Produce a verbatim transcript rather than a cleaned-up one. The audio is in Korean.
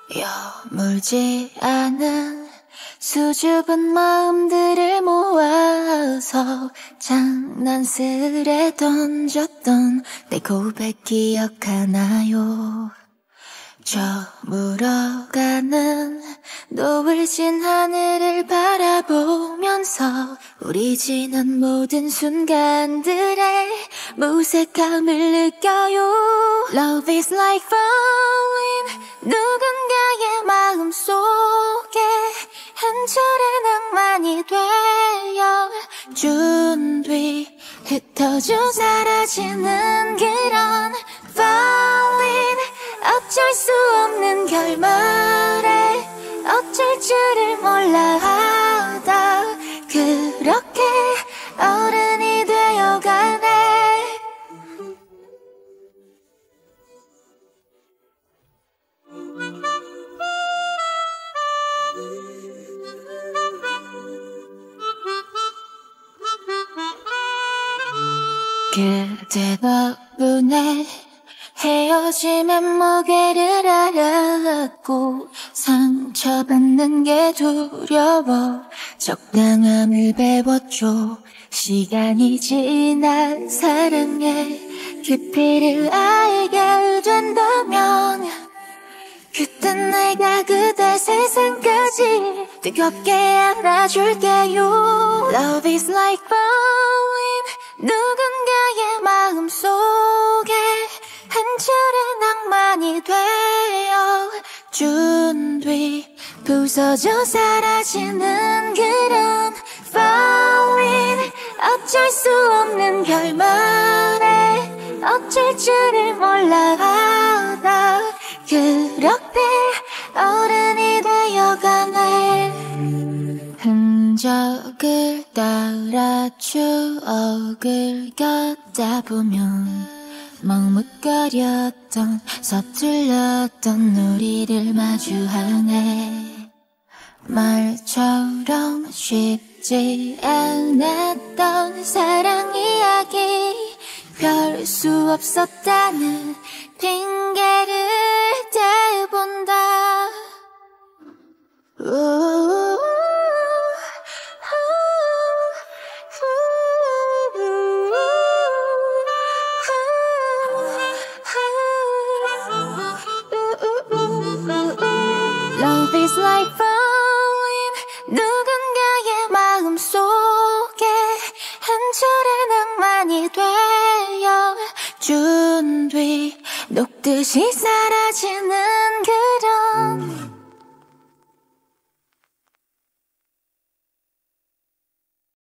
여물지 않은 수줍은 마음들을 모아서 장난스레 던졌던 내 고백 기억하나요? 저물어가는 노을진 하늘을 바라보면서 우리 지난 모든 순간들의 무색함을 느껴요. Love is like falling, 누군가의 마음속에 한 줄의 낭만이 되어 준 뒤 흩어져 사라지는 그런 falling, 어쩔 수 없는 결말에 어쩔 줄을 몰라 하다 그렇게 어른이 되어가네. 그대 덕분에 헤어짐의 무게를 알았고 상처받는 게 두려워 적당함을 배웠죠. 시간이 지나 사랑의 깊이를 알게 된다면 그땐 내가 그대 세상까지 뜨겁게 안아줄게요. Love is like falling, 누군가의 마음속에 한 줄의 낭만이 되어 준 뒤 부서져 사라지는 그런 falling, 어쩔 수 없는 결말에 어쩔 줄을 몰라 하다 그렇게 어른이 되어가네. 흔적을 따라 추억을 걷다 보면 머뭇거렸던 서툴렀던 우리를 마주하네. 말처럼 쉽지 않았던 사랑 이야기 별 수 없었다는 핑계를 대본다. Love is like falling, 누군가의 마음속에 한 줄의 낭만이 되어 준 뒤 녹듯이 사라지는 그런